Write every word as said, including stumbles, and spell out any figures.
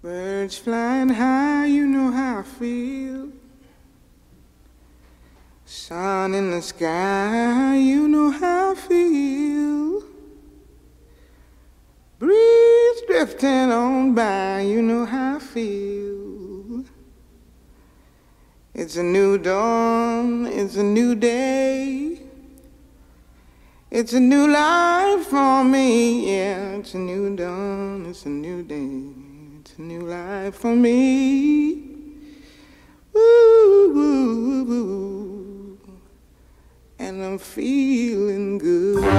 Birds flying high, you know how I feel. Sun in the sky, you know how I feel. Breeze drifting on by, you know how I feel. It's a new dawn, it's a new day. It's a new life for me, yeah. It's a new dawn, it's a new day. It's a new life for me. Woo, woo, woo, woo. And I'm feeling good.